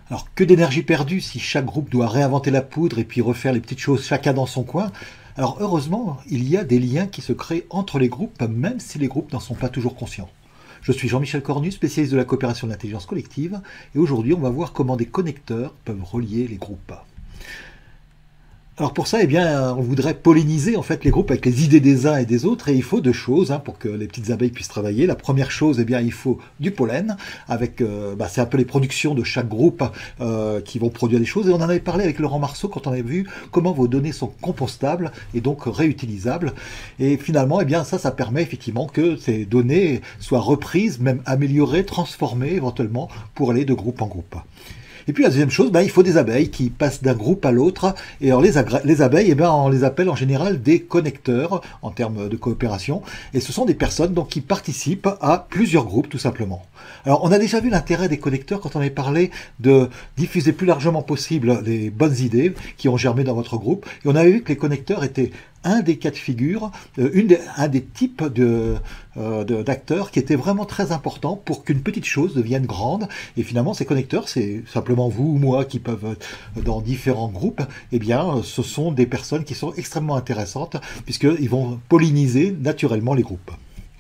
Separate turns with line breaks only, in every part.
Alors que d'énergie perdue si chaque groupe doit réinventer la poudre et puis refaire les petites choses chacun dans son coin. Alors heureusement, il y a des liens qui se créent entre les groupes, même si les groupes n'en sont pas toujours conscients. Je suis Jean-Michel Cornu, spécialiste de la coopération de l'intelligence collective, et aujourd'hui on va voir comment des connecteurs peuvent relier les groupes. Alors pour ça, eh bien, on voudrait polliniser en fait les groupes avec les idées des uns et des autres, et il faut deux choses pour que les petites abeilles puissent travailler. La première chose, eh bien, il faut du pollen, avec, c'est un peu les productions de chaque groupe qui vont produire des choses. Et on en avait parlé avec Laurent Marceau quand on avait vu comment vos données sont compostables et donc réutilisables. Et finalement, eh bien, ça permet effectivement que ces données soient reprises, même améliorées, transformées éventuellement pour aller de groupe en groupe. Et puis la deuxième chose, il faut des abeilles qui passent d'un groupe à l'autre. Et alors les abeilles, on les appelle en général des connecteurs en termes de coopération. Et ce sont des personnes donc, qui participent à plusieurs groupes tout simplement. Alors on a déjà vu l'intérêt des connecteurs quand on avait parlé de diffuser plus largement possible les bonnes idées qui ont germé dans votre groupe. Et on avait vu que les connecteurs étaient un des cas de figure, un des types d'acteurs qui était vraiment très important pour qu'une petite chose devienne grande. Et finalement, ces connecteurs, c'est simplement vous ou moi qui peuvent être dans différents groupes. Eh bien, ce sont des personnes qui sont extrêmement intéressantes puisqu'ils vont polliniser naturellement les groupes.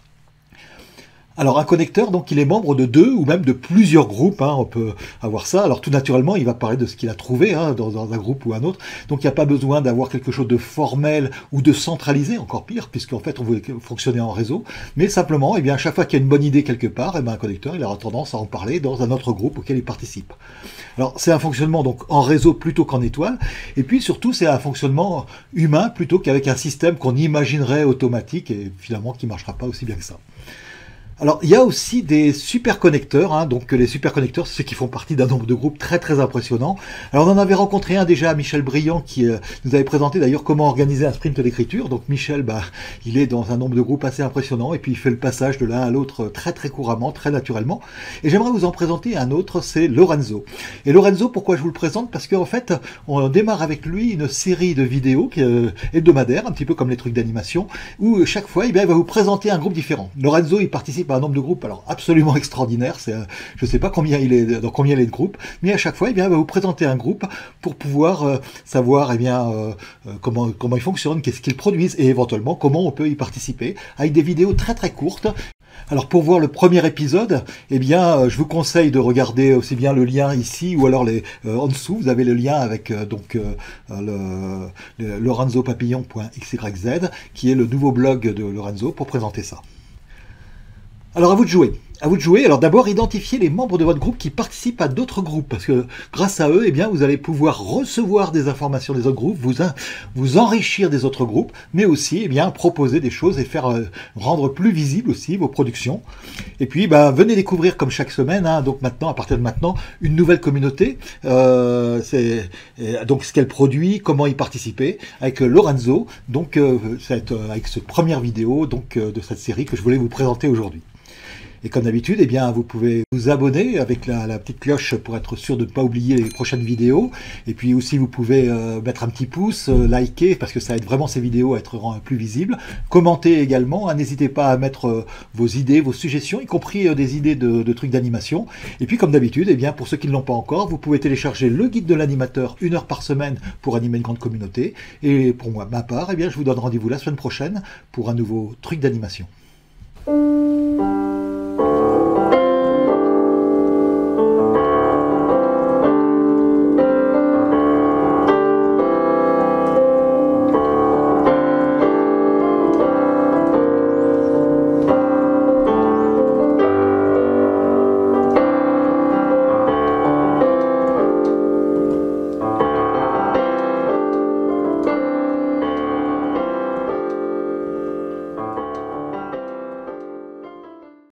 Alors un connecteur, donc il est membre de deux ou même de plusieurs groupes, on peut avoir ça. Alors tout naturellement, il va parler de ce qu'il a trouvé dans un groupe ou un autre. Donc il n'y a pas besoin d'avoir quelque chose de formel ou de centralisé, encore pire, puisqu'en fait on veut fonctionner en réseau. Mais simplement, eh bien, à chaque fois qu'il y a une bonne idée quelque part, un connecteur, il aura tendance à en parler dans un autre groupe auquel il participe. Alors c'est un fonctionnement donc en réseau plutôt qu'en étoile. Et puis surtout, c'est un fonctionnement humain plutôt qu'avec un système qu'on imaginerait automatique et finalement qui ne marchera pas aussi bien que ça. Alors, il y a aussi des superconnecteurs, donc les superconnecteurs, c'est ceux qui font partie d'un nombre de groupes très très impressionnant. Alors, on en avait rencontré un déjà, Michel Briand, qui nous avait présenté d'ailleurs comment organiser un sprint d'écriture. Donc, Michel, il est dans un nombre de groupes assez impressionnant, et puis il fait le passage de l'un à l'autre très très couramment, très naturellement. Et j'aimerais vous en présenter un autre, c'est Lorenzo. Et Lorenzo, pourquoi je vous le présente? Parce qu'en fait, on démarre avec lui une série de vidéos hebdomadaires, un petit peu comme les trucs d'animation, où chaque fois, il va vous présenter un groupe différent. Lorenzo, il participe à un nombre de groupes alors absolument extraordinaire, je ne sais pas combien il est, dans combien il est de groupes, mais à chaque fois, il va vous présenter un groupe pour pouvoir savoir comment ils fonctionnent, qu'est-ce qu'ils produisent et éventuellement comment on peut y participer avec des vidéos très très courtes. Alors pour voir le premier épisode, je vous conseille de regarder aussi bien le lien ici ou alors en dessous, vous avez le lien avec le lorenzopapillon.xyz qui est le nouveau blog de Lorenzo pour présenter ça. Alors à vous de jouer. À vous de jouer. Alors d'abord, identifiez les membres de votre groupe qui participent à d'autres groupes, parce que grâce à eux, vous allez pouvoir recevoir des informations des autres groupes, vous enrichir des autres groupes, mais aussi proposer des choses et faire rendre plus visibles aussi vos productions. Et puis, venez découvrir comme chaque semaine, donc maintenant, à partir de maintenant, une nouvelle communauté. Donc ce qu'elle produit, comment y participer, avec Lorenzo. Donc avec cette première vidéo de cette série que je voulais vous présenter aujourd'hui. Et comme d'habitude, vous pouvez vous abonner avec la petite cloche pour être sûr de ne pas oublier les prochaines vidéos. Et puis aussi, vous pouvez mettre un petit pouce, liker, parce que ça aide vraiment ces vidéos à être plus visibles. Commenter également, n'hésitez pas à mettre vos idées, vos suggestions, y compris des idées de trucs d'animation. Et puis comme d'habitude, pour ceux qui ne l'ont pas encore, vous pouvez télécharger le guide de l'animateur 1 heure par semaine pour animer une grande communauté. Et pour ma part, je vous donne rendez-vous la semaine prochaine pour un nouveau truc d'animation.